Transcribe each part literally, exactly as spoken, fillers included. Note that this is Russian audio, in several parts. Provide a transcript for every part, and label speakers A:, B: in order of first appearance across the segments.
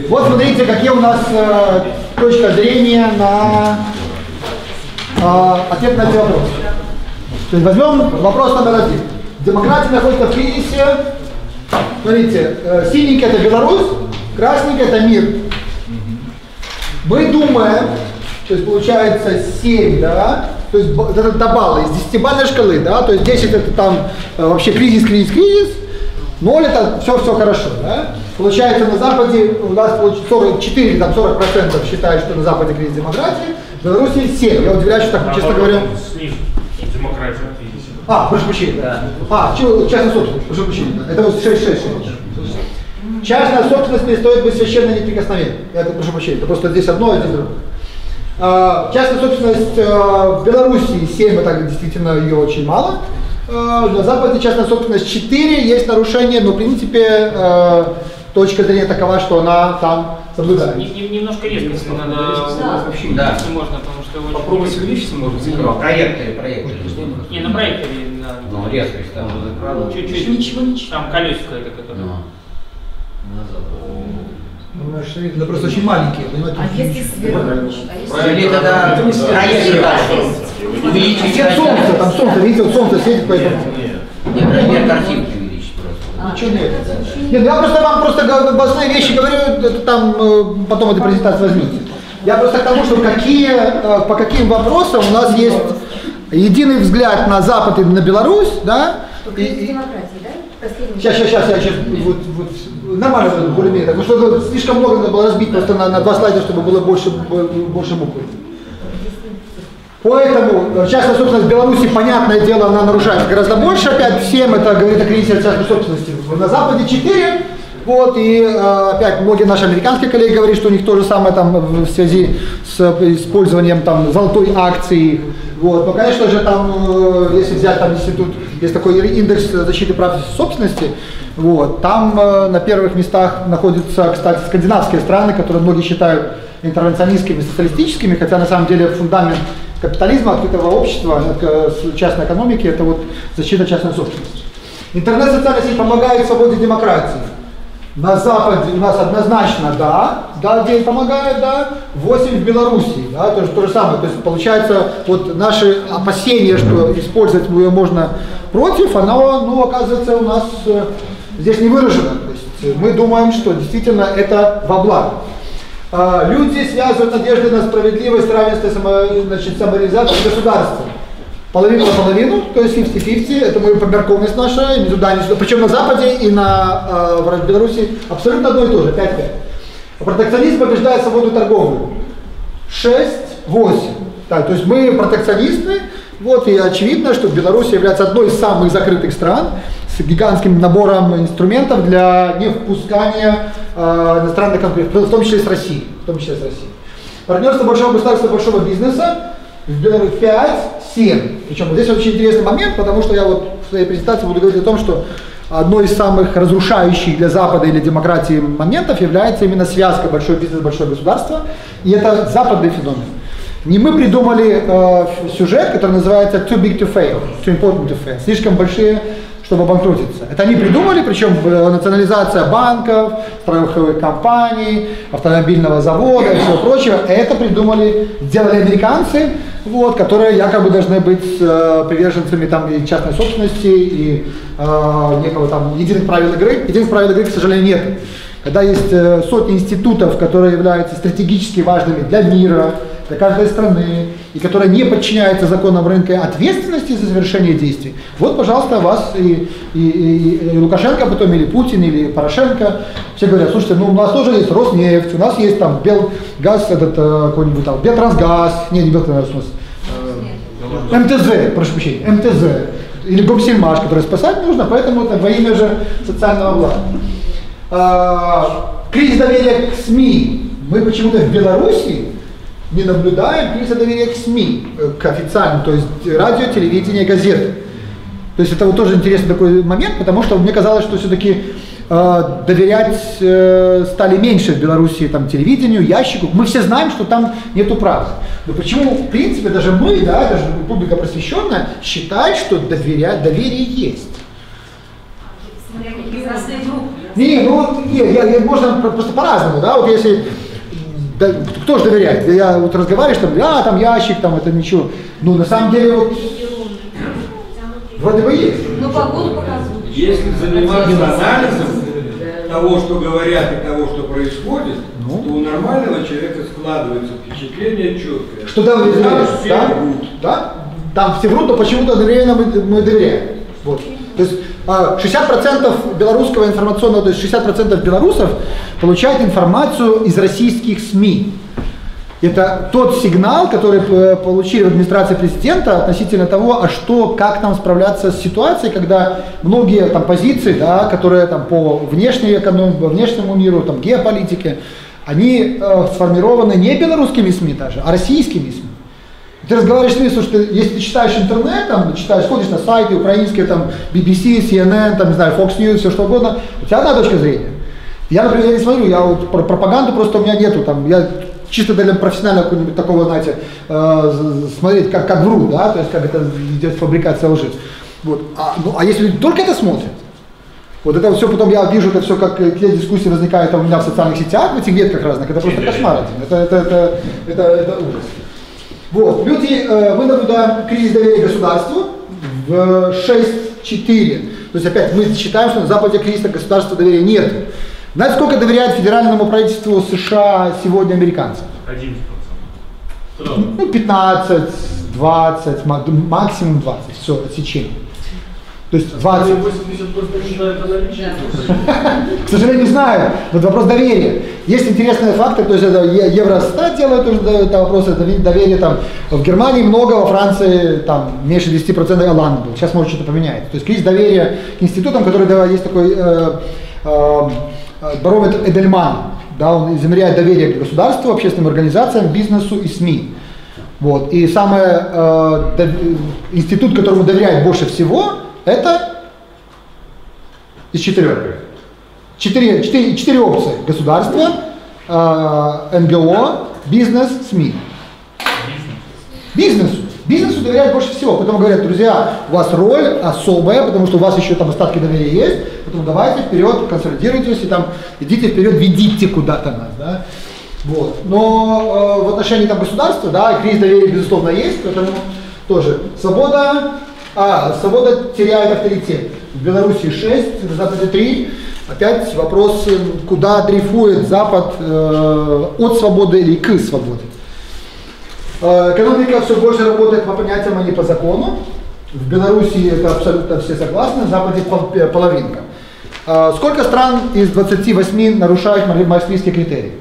A: Вот смотрите, какие у нас э, точка зрения на э, ответ на эти вопросы. То есть возьмем вопрос номер один. Демократия находится в кризисе. Смотрите, э, синенький это Беларусь, красненький это мир. Мы думаем, то есть получается семь, да, то есть это до балла из десятибалльной шкалы, да, то есть десять это там э, вообще кризис, кризис, кризис, ноль это все, все хорошо, да. Получается на Западе у нас сорок четыре, там сорок процентов считают, что на Западе кризис демократии, в Беларуси семь. Я удивляюсь, что так, а честно говоря.
B: Снизу. Демократия.
A: А, прошу прощения. Да. А, частная собственность, прошу прощения. Это вот шесть шесть шесть. Частная собственность не стоит быть священно неприкосновенной. Это прошу прощения. Это просто здесь одно, а здесь другое. А, частная собственность а, в Беларуси семь, это действительно ее очень мало. А, на Западе частная собственность четыре, есть нарушение, но в принципе а, точка зрения такова, что она там соблюдает.
B: Немножко резко, если надо
C: да.
B: вообще
C: Да.
B: если можно, потому что
D: попробуйте увеличить, может быть,
C: ну, проекторы, проекторы.
B: Не, на проекторе на.
C: Ну, резкость там вот экрана.
B: Чуть-чуть.
C: Ничего, ничего.
B: Там колесико это которое.
A: Ну, это просто очень маленькие, понимаете?
E: А если свернуть?
C: Или тогда проекторы дальше. Увеличить.
A: Нет солнца, там солнце, видите, вот солнце светит, поэтому.
C: Нет, размер картинки увеличить просто.
A: Ничего нет. Нет, я просто вам просто важные вещи говорю, это там потом эту презентацию возьмите. Я просто к тому, что какие, по каким вопросам у нас есть единый взгляд на Запад и на Беларусь, да?
E: И, и, демократии, да?
A: Сейчас, сейчас, сейчас, я сейчас, вот, вот, нормально, более-менее, потому что слишком много надо было разбить просто на, на два слайда, чтобы было больше, больше буквы. Поэтому частная собственность в Беларуси, понятное дело, она нарушает гораздо больше, опять семь, это говорит о кризисе частной собственности. На Западе четыре, вот, и опять многие наши американские коллеги говорят, что у них то же самое там в связи с использованием там золотой акции. Вот, но, конечно же, там, если взять там институт, есть такой индекс защиты прав собственности, вот, там на первых местах находятся, кстати, скандинавские страны, которые многие считают интервенционистскими, социалистическими, хотя на самом деле фундамент капитализма, открытого общества, частной экономики, это вот защита частной собственности. Интернет-социальная сеть помогает свободе демократии. На Западе у нас однозначно да, да, где помогает, да, восемь в Беларуси, да, то, то же самое. То есть получается, вот наши опасения, что использовать ее можно против, оно, ну, оказывается, у нас э, здесь не выражено. То есть мы думаем, что действительно это во благо. Э, люди связывают надежды на справедливость, равенство, само, значит, самореализацию государства. Половину на половину, то есть пятьдесят на пятьдесят, это мы померковность наша, ни туда, ни сюда. Причем на Западе и на, э, в Беларуси абсолютно одно и то же, пять пять. Протекционизм побеждает свободу торговли. шесть восемь. Так, то есть мы протекционисты, вот, и очевидно, что Беларусь является одной из самых закрытых стран с гигантским набором инструментов для невпускания э, иностранных конкурентов, в том числе с Россией. В том числе с Россией. Партнерство большого государства, большого бизнеса. В Беларуси пять семь. Причем здесь очень интересный момент, потому что я вот в своей презентации буду говорить о том, что одной из самых разрушающих для Запада или демократии моментов является именно связка большой бизнес, большое государство. И это западный феномен. Не мы придумали э, сюжет, который называется too big to fail, too important to fail, слишком большие, чтобы обанкротиться. Это они придумали, причем национализация банков, страховых компаний, автомобильного завода и всего прочего. Это придумали, сделали американцы, вот, которые якобы должны быть э, приверженцами там, и частной собственности, и э, некого там единых правил игры. Единых правил игры, к сожалению, нет. Когда есть э, сотни институтов, которые являются стратегически важными для мира, для каждой страны, и которые не подчиняются законам рынка ответственности за совершение действий. Вот, пожалуйста, вас и, и, и, и Лукашенко потом, или Путин, или Порошенко, все говорят, слушайте, ну у нас тоже есть Роснефть, у нас есть там Белгаз, этот какой-нибудь там, Белтрансгаз, не, не Белтрансгаз, у нас, э, МТЗ, прошу прощения, МТЗ, или Гомсельмаш, который спасать нужно, поэтому это во имя же социального блага. А, кризис доверия к СМИ. Мы почему-то в Беларуси не наблюдаем кризиса доверия к СМИ, к официальным, то есть радио, телевидение, газеты. То есть это вот тоже интересный такой момент, потому что мне казалось, что все-таки э, доверять э, стали меньше в Беларуси там, телевидению, ящику. Мы все знаем, что там нету правды. Но почему, в принципе, даже мы, да, даже публика просвещенная, считает, что доверять, доверие есть?
E: Смотря какие разные группы.
A: Не, ну, не, я, я, можно просто по-разному, да, вот если, да, кто же доверяет, я вот разговариваешь, там, а, там ящик, там, это ничего, ну, на самом деле, вот, вроде бы есть.
E: Ну, погоду показывают.
D: Если заниматься анализом того, что говорят и того, что происходит,
A: Ну.
D: то у нормального человека складывается впечатление четкое.
A: Что там
D: Там
A: доверяешь,
D: все
A: да?
D: врут.
A: Да? Там все врут, но почему-то одновременно мы, мы доверяем. Вот. То есть а, шестьдесят процентов белорусского информационного, то есть шестьдесят процентов белорусов получают информацию из российских СМИ. Это тот сигнал, который э, получили в администрации президента относительно того, а что, как нам справляться с ситуацией, когда многие там позиции, да, которые там по внешней экономике, внешнему миру, там геополитике, они э, сформированы не белорусскими СМИ даже, а российскими СМИ. Ты разговариваешь с ними, слушай, ты, если ты читаешь интернет, там, читаешь, ходишь на сайты украинские, там, би би си, си эн эн, там, не знаю, Fox News, все что угодно, у тебя одна точка зрения. Я, например, я не смотрю, я вот про пропаганду просто у меня нету, там, я чисто для профессионального какого-нибудь такого, знаете, э, смотреть, как, как врут, да, то есть как это идет фабрикация лжи. Вот. А, ну, а если люди только это смотрят, вот это все потом я вижу, это все как какие дискуссии возникают там у меня в социальных сетях, в этих ветках разных, это просто кошмар один, это, это, это, это, это ужас. Вот, люди, э, мы наблюдаем кризис доверия к государству в шесть четыре, то есть опять мы считаем, что на Западе кризиса государства доверия нет. Знаете, сколько доверяют федеральному правительству США сегодня американцы?
F: одиннадцать процентов.
A: Ну, пятнадцать, двадцать, максимум двадцать, все, отсечение. То есть двадцать.
F: восемьдесят просто считают аналитики.
A: К сожалению, не знаю. Вот вопрос доверия. Есть интересные факты, то есть это Евростат делает тоже это вопрос, это доверие там в Германии много, во Франции там меньше десяти процентов Оланд был. Сейчас может что-то поменяется. То есть кризис доверия к институтам, который да, есть такой э, э, барометр Эдельман, да, он измеряет доверие к государству, общественным организациям, бизнесу и СМИ. Вот. И самый э, институт, которому доверяют больше всего, это из четырех. Четыре, четыре, четыре опции. Государство, э, эн гэ о, бизнес, СМИ. Бизнесу. Бизнесу доверяют больше всего. Поэтому говорят, друзья, у вас роль особая, потому что у вас еще там остатки доверия есть, поэтому давайте вперед, консолидируйтесь и там идите вперед, ведите куда-то нас. Да? Вот. Но э, в отношении там, государства, да, кризис доверия, безусловно, есть, поэтому тоже свобода, а, свобода теряет авторитет. В Беларуси шесть, в Западе три. Опять вопрос, куда дрейфует Запад э, от свободы или к свободе. Экономика все больше работает по понятиям, а не по закону. В Беларуси это абсолютно все согласны, в Западе половинка. Сколько стран из двадцати восьми нарушают maastrichtские критерии?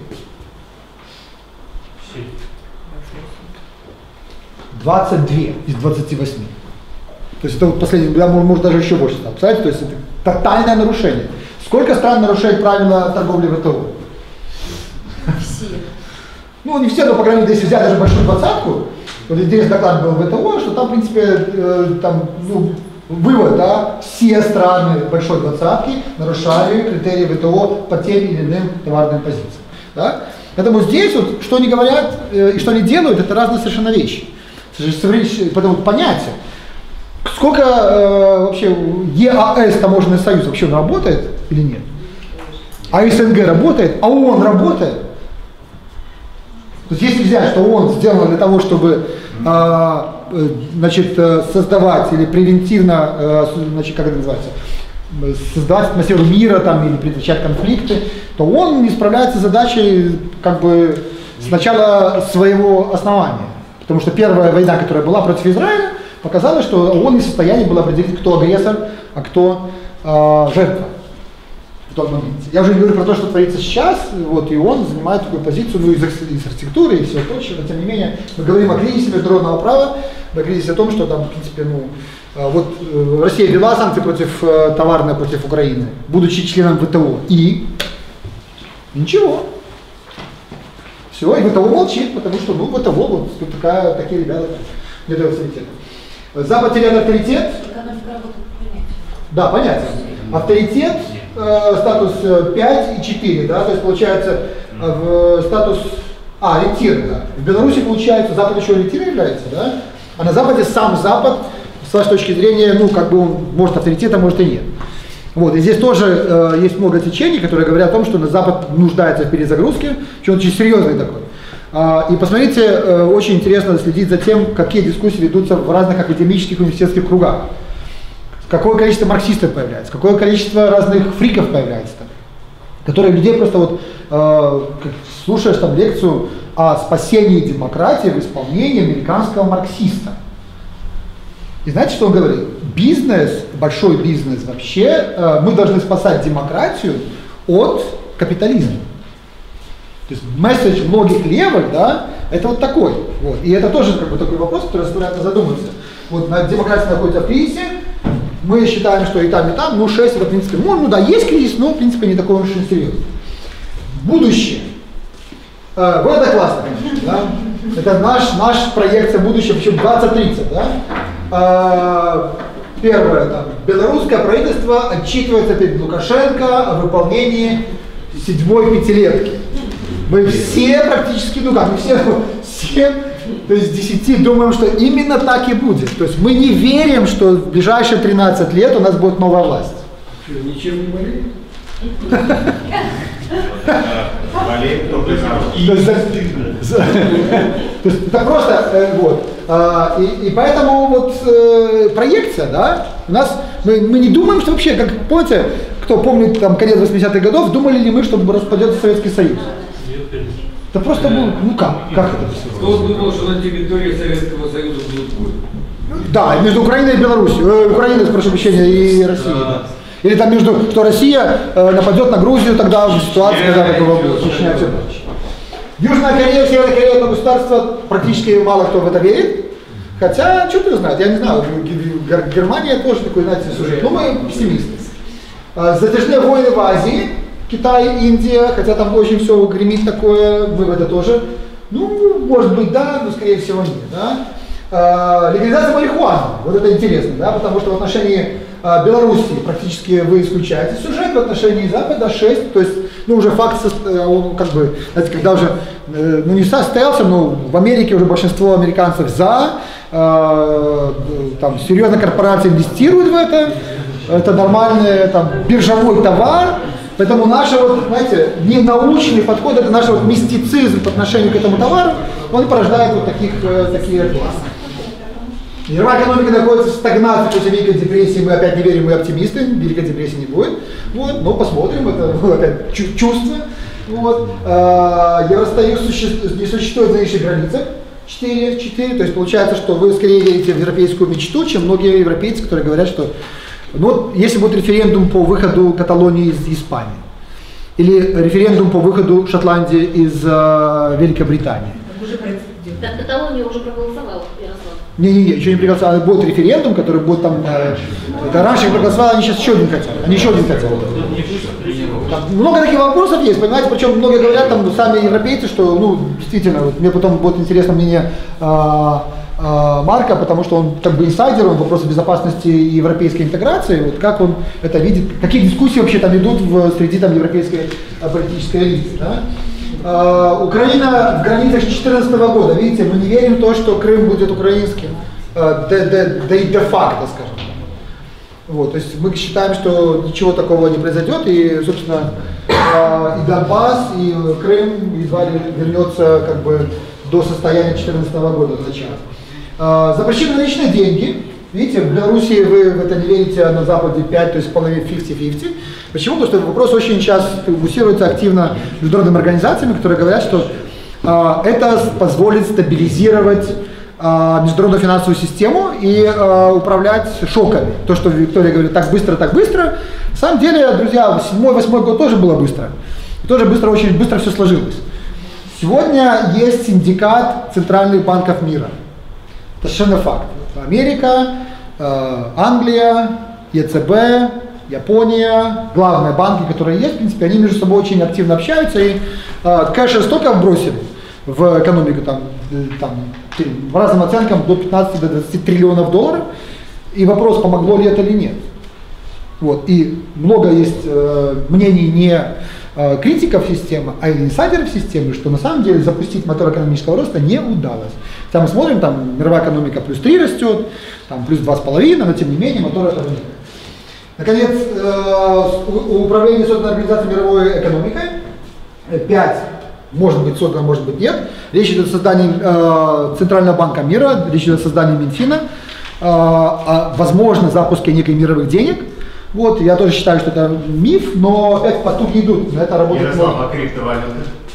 A: двадцать две из двадцати восьми. То есть это вот последний, да, может даже еще больше стало. Представляете, то есть это тотальное нарушение. Сколько стран нарушает правила торговли вэ тэ о?
E: Все.
A: Ну, не все, но, по крайней мере, если взять даже большую двадцатку, вот здесь доклад был вэ тэ о, что там, в принципе, э, там, ну, вывод, да, все страны большой двадцатки нарушали критерии вэ тэ о по тем или иным товарным позициям. Да? Поэтому здесь, вот, что они говорят э, и что они делают, это разные совершенно вещи. Потому понятие. Сколько э, вообще е а эс, таможенный союз, вообще он работает или нет? А эс эн гэ работает? А ООН работает? То есть если взять, что ООН сделан для того, чтобы э, значит, создавать или превентивно, э, значит, как это называется, создавать атмосферу мира там, или предотвращать конфликты, то ООН не справляется с задачей как бы с начала своего основания. Потому что первая война, которая была против Израиля, показала, что ООН не в состоянии был определить, кто агрессор, а кто э, жертва в тот момент. Я уже не говорю про то, что творится сейчас, вот, и ООН занимает такую позицию, ну, из, из архитектуры и всего прочего, но тем не менее, мы говорим о кризисе международного права, о кризисе о том, что там, в принципе, ну, э, вот э, Россия ввела санкции против, э, товарные против Украины, будучи членом вэ тэ о, и ничего. Все, и вэ тэ о молчит, потому что, ну, вэ тэ о, вот, тут такая, такие ребята не дают авторитета. Запад теряет авторитет.
E: Экономика работает по понятию.
A: Да, понятно. Авторитет, э, статус пять и четыре, да, то есть получается э, в статус, а, ориентир, да. В Беларуси, получается, Запад еще ориентиром является, да, а на Западе сам Запад, с вашей точки зрения, ну, как бы он может авторитет, а может и нет. Вот, и здесь тоже э, есть много течений, которые говорят о том, что на Запад нуждается в перезагрузке, что он очень серьезный такой. А, и посмотрите, э, очень интересно следить за тем, какие дискуссии ведутся в разных академических университетских кругах. Какое количество марксистов появляется, какое количество разных фриков появляется там, которые людей просто вот, э, слушаешь там лекцию о спасении демократии в исполнении американского марксиста. И знаете, что он говорит? Бизнес, большой бизнес вообще, э, мы должны спасать демократию от капитализма. То есть месседж многих левых, да, это вот такой. Вот. И это тоже как бы такой вопрос, который заставляет задуматься. Вот демократия находится в кризисе, мы считаем, что и там, и там, ну шесть это в принципе, ну, ну да, есть кризис, но в принципе не такой уж и серьезный. Будущее. Э, вот это классно, конечно, да? Это наш, наш проекция будущего, причем двадцать тридцать, да? Э, первое, там, белорусское правительство отчитывается перед Лукашенко о выполнении седьмой пятилетки. Мы все практически, ну как, мы все, все, то есть десяти думаем, что именно так и будет. То есть мы не верим, что в ближайшие тринадцать лет у нас будет новая власть.
D: Что, ничем не болеет?
G: Болеет только за.
A: То есть это просто, э, вот, а, и, и поэтому вот э, проекция, да, у нас, мы, мы не думаем, что вообще, как, помните, кто помнит там конец восьмидесятых годов, думали ли мы, что распадется Советский Союз? Это просто, ну, ну как, как это все?
D: Кто думал, что на территории Советского Союза будут войны?
A: Да, между Украиной и Беларусью, э, Украиной, прошу прощения, и Россией. Да. Или там между, что Россия э, нападет на Грузию, тогда в ситуации, когда такого будет. Чечня, все прочее. Южная Корея, Северная Корея, это государство, практически мало кто в это верит. Хотя, что ты знает, я не знаю, Германия тоже такой, знаете, сюжет. Но мы пессимисты. Затяжные войны в Азии, Китай, Индия, хотя там очень все гремит такое, мы в это тоже. Ну, может быть, да, но скорее всего нет. Да? Легализация марихуаны, вот это интересно, да, потому что в отношении Белоруссии практически вы исключаете сюжет, в отношении Запада шесть, то есть, ну, уже факт, он как бы, знаете, когда уже, ну, не состоялся, но в Америке уже большинство американцев за, э, там, серьезно корпорации инвестируют в это, это нормальный, там, биржевой товар, поэтому наш, вот, знаете, ненаучный подход, это наш вот мистицизм по отношению к этому товару, он порождает вот таких, такие классы. Мировая экономика находится в стагнации после Великой депрессии, мы опять не верим, мы оптимисты, Великой депрессии не будет, вот, но посмотрим, это опять чувство. Вот. Евросоюз не существует в нынешних границах, четыре, четыре, то есть получается, что вы скорее верите в европейскую мечту, чем многие европейцы, которые говорят, что ну, если будет референдум по выходу Каталонии из Испании, или референдум по выходу Шотландии из э, Великобритании.
E: Да, Каталония уже проголосовала, Ярослав.
A: Не-не-не, еще не проголосовали. Будет референдум, который будет там... Э, это раньше проголосовали, они сейчас еще один хотят. Они еще один хотят. Там много таких вопросов есть, понимаете, причем многие говорят, там, сами европейцы, что, ну, действительно, вот, мне потом будет интересно мнение э, э, Марка, потому что он как бы инсайдер, он вопросы безопасности и европейской интеграции, вот как он это видит, какие дискуссии вообще там идут в, среди там европейской э, политической элиты, да? Uh, Украина в границах две тысячи четырнадцатого года, видите, мы не верим в то, что Крым будет украинским, uh, да и де-факто, скажем так. Вот, то есть мы считаем, что ничего такого не произойдет, и, собственно, uh, и Донбасс, и Крым едва ли вернется как бы до состояния две тысячи четырнадцатого года начала. Uh, запрещены наличные деньги. Видите, в Беларуси вы в это не верите, а на Западе пять, то есть половина пятьдесят на пятьдесят. Почему? Потому что вопрос очень сейчас муссируется активно международными организациями, которые говорят, что э, это позволит стабилизировать э, международную финансовую систему и э, управлять шоками. То, что Виктория говорит, так быстро, так быстро. На самом деле, друзья, седьмой-восьмой год тоже было быстро. И тоже быстро, очень быстро все сложилось. Сегодня есть синдикат центральных банков мира. Это совершенно факт. Америка, э, Англия, ЕЦБ, Япония, главные банки, которые есть, в принципе, они между собой очень активно общаются и э, кэша столько вбросили в экономику, там, там, по разным оценкам, до пятнадцати до двадцати триллионов долларов, и вопрос, помогло ли это или нет. Вот, и много есть э, мнений не э, критиков системы, а и инсайдеров системы, что на самом деле запустить мотор экономического роста не удалось. Там мы смотрим, там мировая экономика плюс три растет, там плюс два с половиной, но тем не менее мотор этого нет. Наконец, э, управление созданной организацией мировой экономикой. Пять. Может быть создано, может быть нет. Речь идет о создании э, Центрального банка мира, речь идет о создании Минфина, э, о возможно запуске неких мировых денег. Вот, я тоже считаю, что это миф, но опять потуги идут. На это работает.
G: Ярослав, а криптовалюты?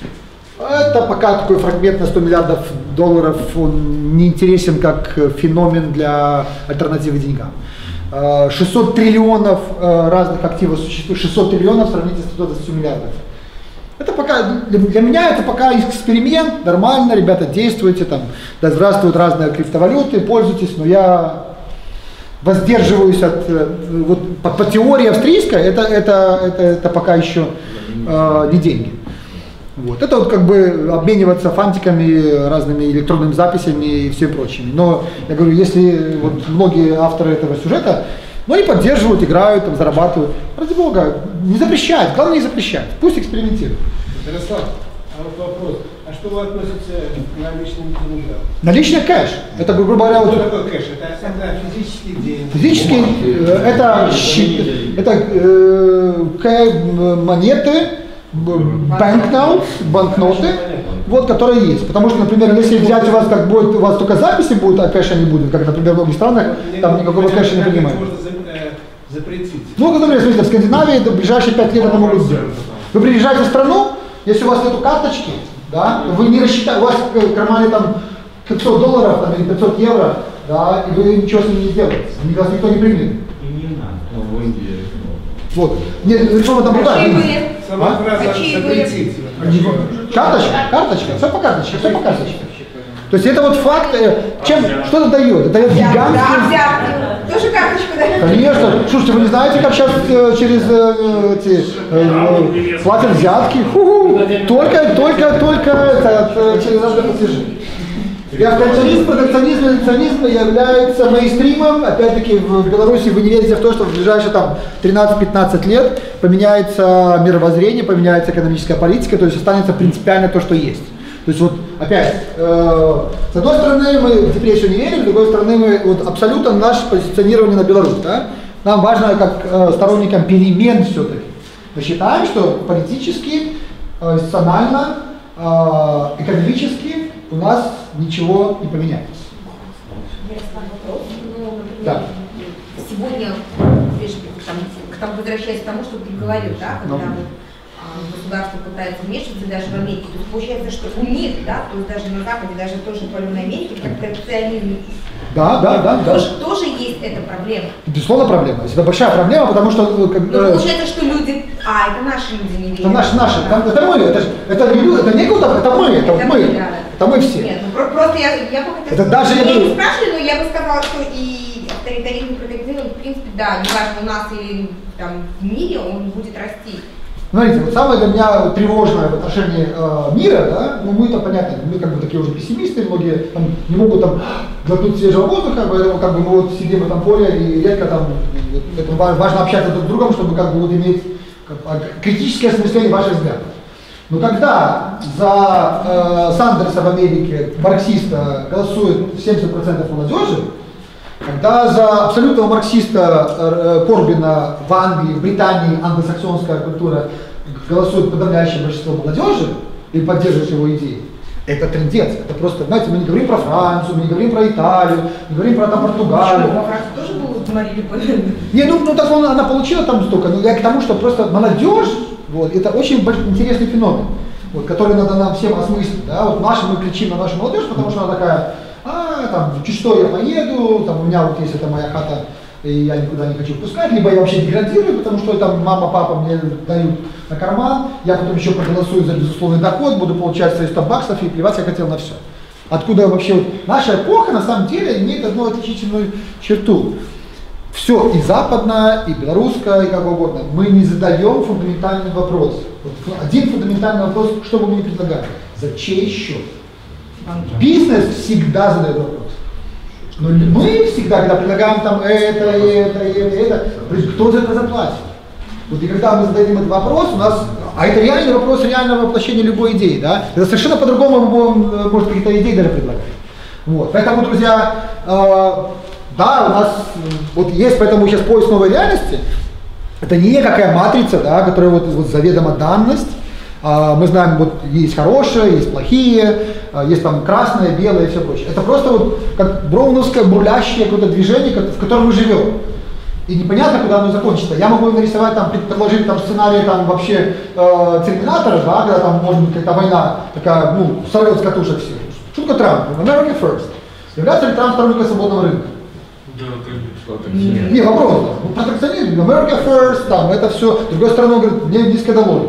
A: Это пока такой фрагмент на сто миллиардов долларов, он не интересен как феномен для альтернативы деньгам. шестьсот триллионов разных активов существует, шестьсот триллионов сравните с сто двадцатью миллиардов. Это пока, для меня это пока эксперимент, нормально, ребята, действуйте, там, да здравствуют разные криптовалюты, пользуйтесь, но я воздерживаюсь от, вот по, по теории австрийской, это, это, это, это пока еще э, не деньги. Вот. Это вот как бы обмениваться фантиками, разными электронными записями и все прочими. Но я говорю, если вот многие авторы этого сюжета, ну, они поддерживают, играют, там, зарабатывают. Ради бога, не запрещать, главное не запрещать, пусть экспериментируют.
H: Ярослав, а вот вопрос, а что вы относите к наличным деньгам?
A: Наличный кэш, это, грубо говоря,
H: Что
A: вот,
H: такое кэш? Это, это физические деньги.
A: физические, э, это, щи- это э, кэ- монеты, банкноты, банкноты, вот, которые есть. Потому что, например, если взять у вас, как будет, у вас только записи будут, а кэша не будет, как, например, в многих странах, там никакого кэша не принимают.
H: Можно запретить.
A: Ну, например, смотрите, в Скандинавии в ближайшие пять лет это могут сделать. Вы приезжаете в страну, если у вас нету карточки, да, вы не рассчитаете, у вас в кармане там пятьсот долларов там, или пятьсот евро, да, и вы ничего с ним не сделаете, вас никто не примет.
G: И не надо. В Индии.
A: Вот. Нет, реформа там другая.
H: Сама фраза
A: А?
H: запретить.
A: Карточка, карточка, все по карточке, все по карточке. То есть это вот факт, э, чем, что это дает? Это дает гигантский...
I: взятки. Тоже карточку дает?
A: Конечно. Слушайте, вы не знаете, как сейчас э, через э, эти, э, платят взятки? Ху-ху. Только, только, только это, э, через разные платежи. И автоционизм, протекционизм, редукционизм является мейнстримом. Опять-таки в Беларуси вы не верите в то, что в ближайшие там тринадцать-пятнадцать лет поменяется мировоззрение, поменяется экономическая политика, то есть останется принципиально то, что есть. То есть вот опять, э, с одной стороны мы в депрессию не верим, с другой стороны мы вот абсолютно наше позиционирование на Беларусь. Да? Нам важно как э, сторонникам перемен все-таки. Мы считаем, что политически, э, институционально, э, экономически у нас ничего не поменяется. Да.
I: Сегодня, там, там, возвращаясь к тому, что ты говорил, да, когда
A: No.
I: вот, а, государство пытается вмешиваться даже в Америке, то есть получается, что у них, да, то есть даже на Западе, даже тоже в полной Америке, протекционизм,
A: Да, да, да, да.
I: тоже, тоже есть эта проблема.
A: Безусловно, проблема. Это большая проблема, потому что... э, как,
I: Но
A: э,
I: получается, что люди, а, это наши люди не верят.
A: это наши, наши, это, это мы, это, ж- это не люди, это не кто-то, это мы, это,
I: Это
A: мы,
I: мы, да.
A: это мы все.
I: Нет, ну про- просто я, я бы хотела...
A: Это даже
I: я
A: я
I: не
A: говорю-
I: спрашиваю, но я бы сказала, что и авторитаризм, и протекционизм, в принципе, да, неважно у нас или там в мире, он будет расти.
A: Смотрите, вот самое для меня тревожное в отношении э, мира, да, ну мы-то понятно, мы как бы такие уже пессимисты, многие там, не могут там глотнуть свежего воздуха, поэтому как бы мы вот сидим в этом поле и редко там, это важно общаться друг с другом, чтобы как бы вот иметь как, критическое осмысление ваших взглядов. Но когда за э, Сандерса в Америке, марксиста, голосует семьдесят процентов молодежи, когда за абсолютного марксиста э, Корбина в Англии, в Британии англосаксонская культура голосует подавляющее большинство молодежи и поддерживает его идеи, это трындец. Это просто, знаете, мы не говорим про Францию, мы не говорим про Италию, не говорим про там, Португалию.
I: Почему? Во Франции тоже был Мария Ле
A: Не, ну, ну так он, она получила там столько, но я к тому, что просто молодежь, вот, это очень больш- интересный феномен, вот, который надо нам всем осмыслить. Да? Вот наши, мы кричим на нашу молодежь, потому что она такая, а, там, чуть что я поеду, там, у меня вот есть эта моя хата, и я никуда не хочу пускать, либо я вообще деградирую, потому что там мама, папа мне дают на карман, я потом еще проголосую за безусловный доход, буду получать свои сто баксов и плевать я хотел на все. Откуда вообще вот наша эпоха на самом деле имеет одну отличительную черту. Все, и западное, и белорусское, и как угодно, мы не задаем фундаментальный вопрос. Вот один фундаментальный вопрос, что бы мы ни предлагали, за чей счет? Бизнес всегда задает вопрос. Но мы всегда, когда предлагаем там это, это, это, это, кто за это заплатит? Вот и когда мы задаем этот вопрос, у нас, а это реальный вопрос реального воплощения любой идеи, да? Это совершенно по-другому мы будем, может, какие-то идеи даже предлагать. Вот. Поэтому, друзья, э, да, у нас вот есть, поэтому сейчас поиск новой реальности, Это не какая матрица, да, которая вот, вот заведома данность. А, мы знаем, вот есть хорошие, есть плохие, а, есть там красное, белое и все прочее. Это просто вот как броуновское бурлящее какое-то движение, в котором мы живем. И непонятно, куда оно закончится. Я могу нарисовать, там, предложить там, сценарий там, вообще э, Терминатора, да, когда там может быть какая-то война такая, ну, сорвет с катушек всех. Шутка Трампа, America first. Является ли Трамп сторонником свободного рынка?
F: Да, конечно.
A: Не, не вопрос. Ну, протекционизм, America first, там, это все. С другой стороны, он говорит, мне низкие налоги.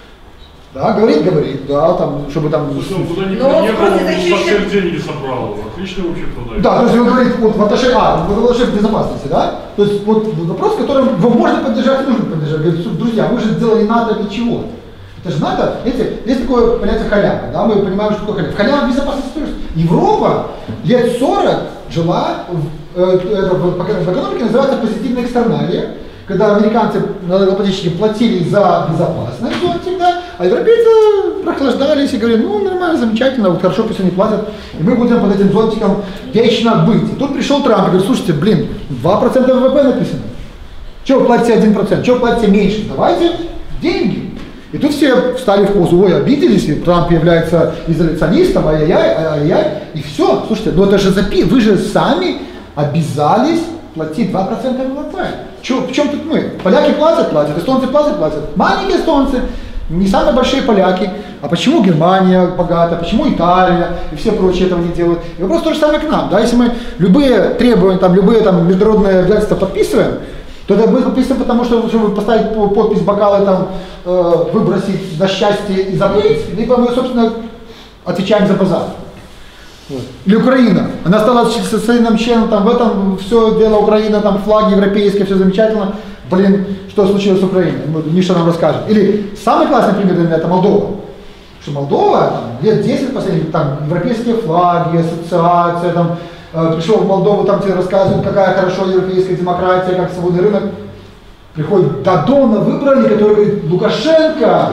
A: Да, говорит, говорит, да, там, чтобы там...
F: Слушай, он куда ни
I: Но
F: приехал,
I: просто
F: он
I: защищен-
F: совсем деньги собрал. Отлично вообще продает.
A: Да, то есть он говорит, вот в отношении, а, в отношении безопасности, да? То есть вот вопрос, которым его можно поддержать и нужно поддержать. Говорит, друзья, вы же сделали НАТО для чего? Это же НАТО, видите, есть такое понятие халява, да, мы понимаем, что такое халява. Халява в безопасности. Европа лет сорок жила, в, э, это, в, в экономике называется позитивная экстерналия, когда американцы, налогоплательщики платили за безопасность всегда, а европейцы прохлаждались и говорили, ну нормально, замечательно, вот хорошо, пусть они платят, и мы будем под этим зонтиком вечно быть. И тут пришел Трамп и говорит, слушайте, блин, два процента ВВП написано, чего вы платите один процент, чего вы платите меньше, давайте деньги. И тут все встали в позу, ой, обиделись, и Трамп является изоляционистом, ай-яй-яй, ай-яй-яй, и все. Слушайте, ну это же запи, вы же сами обязались платить два процента ВВП. Чё, в чем тут мы? Поляки платят, платят, эстонцы платят, платят. Маленькие эстонцы, не самые большие поляки. А почему Германия богата, почему Италия и все прочие этого не делают? И вопрос то же самое к нам. Да? Если мы любые требования, там, любые там, международные обязательства подписываем, то это мы подписываем, потому что, чтобы поставить подпись бокала, там, э, выбросить за счастье и забыть, либо мы, собственно, отвечаем за базар. Вот. Или Украина. Она стала социальным членом, там в этом все дело Украина, там флаги европейские, все замечательно. Блин, что случилось с Украиной? Миша нам расскажет. Или самый классный пример для меня это Молдова. Что Молдова, там, лет десять последних, там европейские флаги, ассоциация, там, э, пришел в Молдову, там тебе рассказывают, какая хорошо европейская демократия, как свободный рынок. Приходит Дадона, выбрали, который говорит, Лукашенко.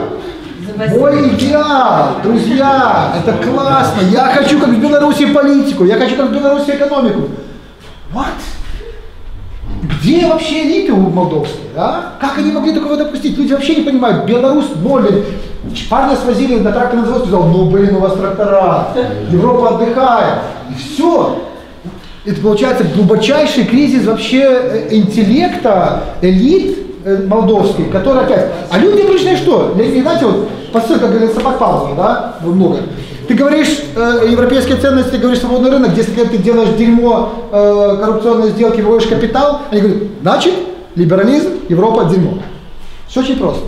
A: Мой идеал, друзья, это классно, я хочу как в Беларуси политику, я хочу как в Беларуси экономику. What? Где вообще элиты у молдовские, да? Как они могли такого допустить? Люди вообще не понимают, Беларусь ноль. Парня свозили на тракторный завод, сказал, ну блин, у вас трактора, Европа отдыхает, и все. Это получается глубочайший кризис вообще интеллекта, элит молдовский, который опять... А люди обычные что? Знаете, вот, посыл, как говорит собак Павлова, да, много. Ты говоришь э, европейские ценности, ты говоришь свободный рынок, десять лет ты делаешь дерьмо, э, коррупционные сделки, выводишь капитал, они говорят, значит, либерализм, Европа, дерьмо. Все очень просто.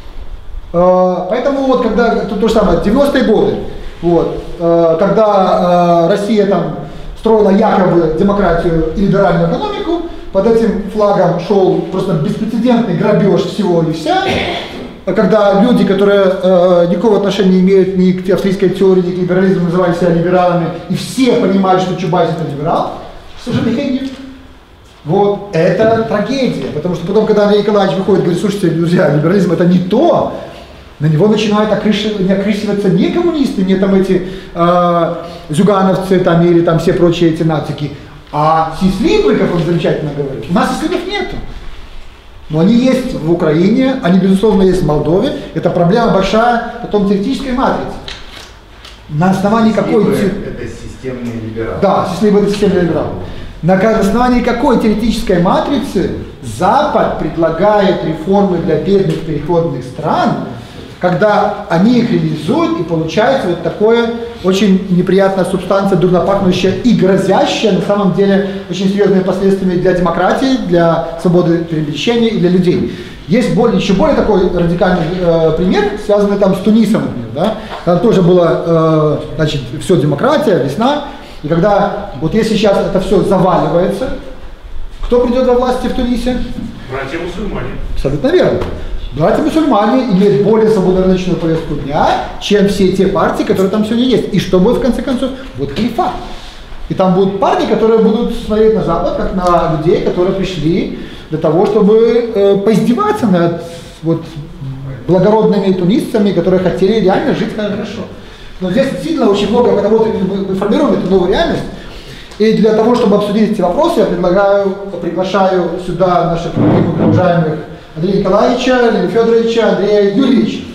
A: Э, поэтому вот, когда, то, то же самое, девяностые годы, вот, э, когда э, Россия там строила якобы демократию и либеральную экономику, под этим флагом шел просто беспрецедентный грабеж всего и вся, когда люди, которые э, никакого отношения не имеют ни к австрийской теории, ни к либерализму, называли себя либералами, и все понимают, что Чубайс это либерал, к сожалению, вот, это трагедия, потому что потом, когда Андрей Николаевич выходит и говорит, слушайте, друзья, либерализм это не то, на него начинают окрысиваться не коммунисты, не там эти э, зюгановцы там, или там все прочие эти нацики, а сислибы, как он замечательно говорит, у нас сислибов нету. Но они есть в Украине, они, безусловно, есть в Молдове. Это проблема большая, потом теоретической матрицы. На основании какой...
G: Это системные либералы.
A: Да, сислибы это системные либералы. На основании какой теоретической матрицы Запад предлагает реформы для бедных переходных стран, когда они их реализуют, и получается вот такое очень неприятная субстанция, дурно пахнущая и грозящая, на самом деле, очень серьезными последствиями для демократии, для свободы перемещения и для людей. Есть более, еще более такой радикальный э, пример, связанный там с Тунисом, например, да? Там тоже была, э, значит, все демократия, весна, и когда, вот если сейчас это все заваливается, кто придет во власти в Тунисе?
F: Братья-мусульмане.
A: Абсолютно верно. Братья-мусульмане имеют более свободорыночную повестку дня, чем все те партии, которые там сегодня есть. И что будет в конце концов? Вот халифат. И там будут парни, которые будут смотреть на Запад, как на людей, которые пришли для того, чтобы э, поиздеваться над вот, благородными тунисцами, которые хотели реально жить хорошо. Но здесь действительно очень много, потому что мы формируем эту новую реальность. И для того, чтобы обсудить эти вопросы, я предлагаю, приглашаю сюда наших уважаемых Андрея Николаевича, Леонида Федоровича, Андрея Юрьевича.